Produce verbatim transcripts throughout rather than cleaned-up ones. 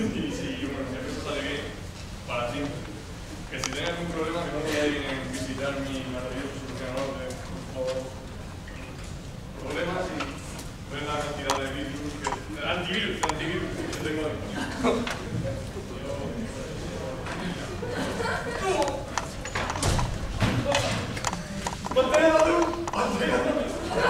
Y si, bueno, si eso sale bien, para siempre. Que si tengas algún problema, que no queráis en visitar mi maravilloso solucionador de problemas y ver la cantidad de virus, que, antivirus, antivirus que tengo ahí. ¡Manténla tú! ¡Manténla tú!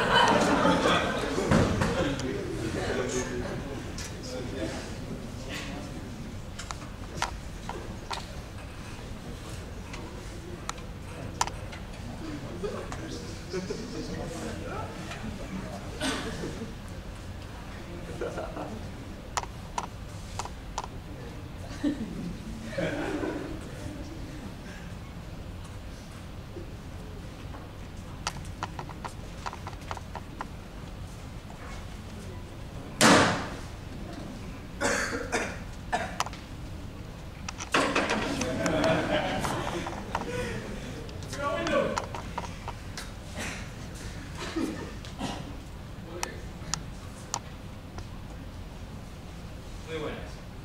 Muy buenas.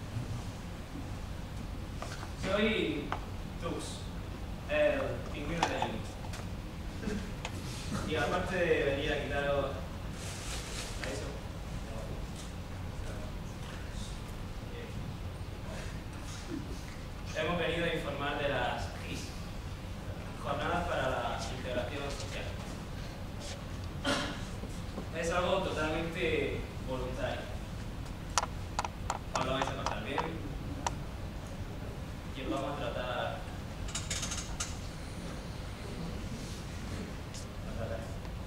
Soy Tux, el pingüino de Link. Y aparte de venir a quitaros a eso, hemos venido a informar de las C I S, Jornadas para la Integración Social. Es algo totalmente voluntario. Os lo vais a pasar bien y os vamos a tratar. A tratar.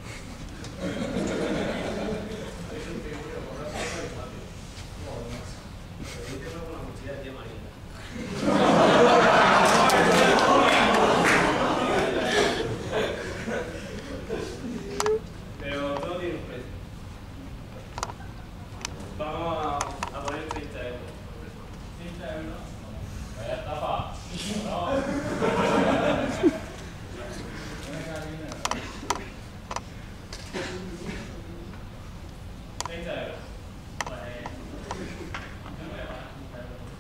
Pero todo tiene un precio. Vamos a, a poner treinta euros. treinta euros. Vaya estafa. No. treinta euros. Vale. Yo no voy a pagar treinta euros.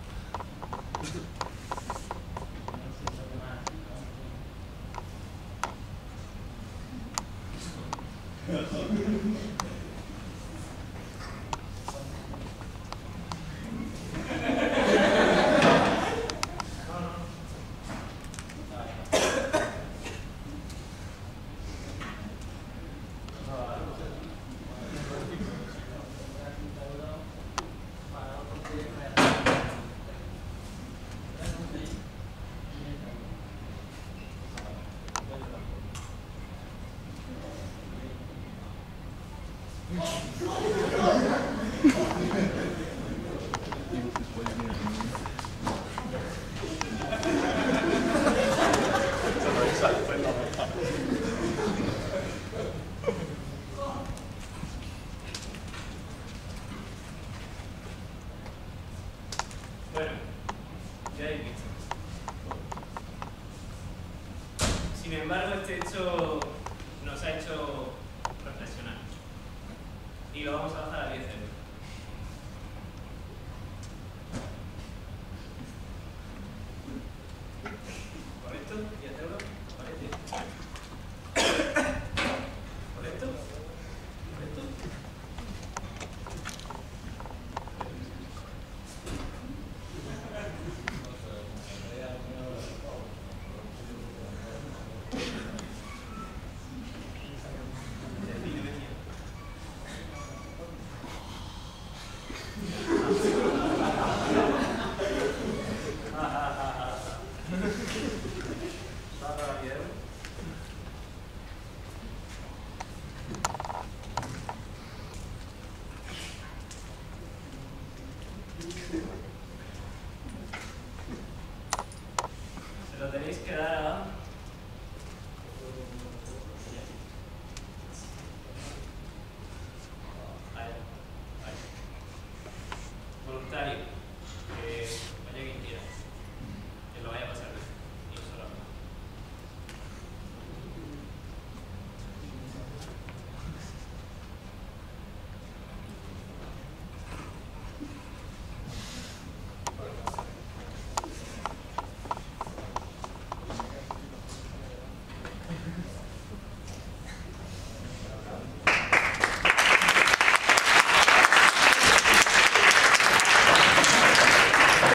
Bueno, ya habéis visto. Sin embargo, este hecho nos ha hecho reflexionar. Y lo vamos a bajar a diez euros. ¿Correcto? ¿diez euros? ¿Correcto? ¿Correcto? ¿Correcto? Se lo tenéis que dar